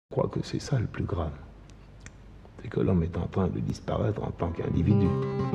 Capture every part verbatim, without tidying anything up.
Je crois que c'est ça le plus grave. C'est que l'homme est en train de disparaître en tant qu'individu.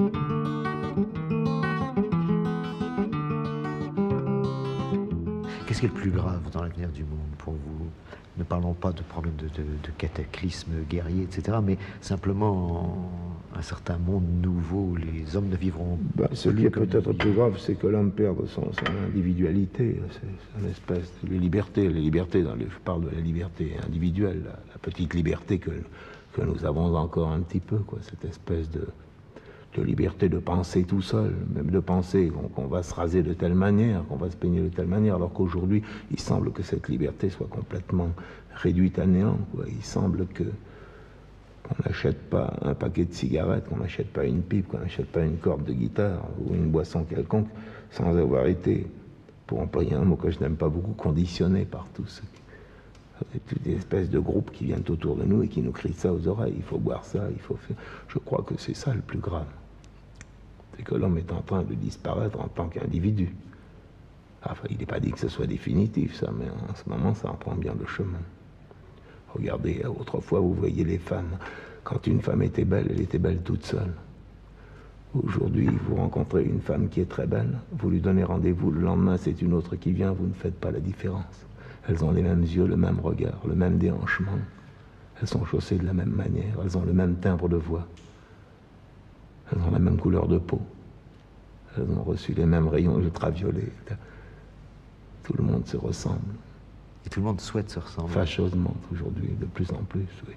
Qu'est-ce qui est le plus grave dans l'avenir du monde pour vous? Ne parlons pas de problèmes de, de, de cataclysmes guerriers, et cetera, mais simplement un certain monde nouveau où les hommes ne vivront ben, pas. Ce qui est peut-être plus grave, c'est que l'homme perde son, son individualité, c'est une espèce de liberté. Les libertés, dans les, je parle de la liberté individuelle, la, la petite liberté que, que nous avons encore un petit peu, quoi, cette espèce de, de liberté de penser tout seul, même de penser qu'on qu'on va se raser de telle manière, qu'on va se peigner de telle manière, alors qu'aujourd'hui, il semble que cette liberté soit complètement réduite à néant, quoi. Il semble que qu'on n'achète pas un paquet de cigarettes, qu'on n'achète pas une pipe, qu'on n'achète pas une corde de guitare ou une boisson quelconque, sans avoir été, pour employer un mot que je n'aime pas beaucoup, conditionné par tous ceux qui... toutes des espèces de groupes qui viennent autour de nous et qui nous crient ça aux oreilles. Il faut boire ça, il faut faire... Je crois que c'est ça le plus grave. C'est que l'homme est en train de disparaître en tant qu'individu. Enfin, il n'est pas dit que ce soit définitif, ça, mais en ce moment, ça en prend bien le chemin. Regardez, autrefois, vous voyez les femmes. Quand une femme était belle, elle était belle toute seule. Aujourd'hui, vous rencontrez une femme qui est très belle, vous lui donnez rendez-vous, le lendemain, c'est une autre qui vient, vous ne faites pas la différence. Elles ont les mêmes yeux, le même regard, le même déhanchement. Elles sont chaussées de la même manière, elles ont le même timbre de voix. Elles ont la même couleur de peau. Elles ont reçu les mêmes rayons ultraviolets. Tout le monde se ressemble. Et tout le monde souhaite se ressembler. Fâcheusement, aujourd'hui, de plus en plus, oui.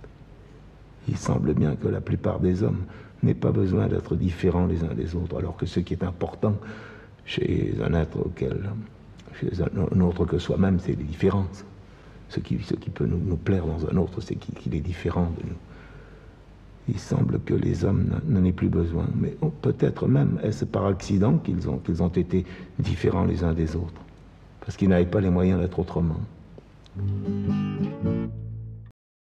Il semble bien que la plupart des hommes n'aient pas besoin d'être différents les uns des autres, alors que ce qui est important chez un être auquel, chez un autre que soi-même, c'est les différences. Ce qui, ce qui peut nous, nous plaire dans un autre, c'est qu'il qu'il est différent de nous. Il semble que les hommes n'en aient plus besoin, mais peut-être même est-ce par accident qu'ils ont, qu'ils ont été différents les uns des autres, parce qu'ils n'avaient pas les moyens d'être autrement.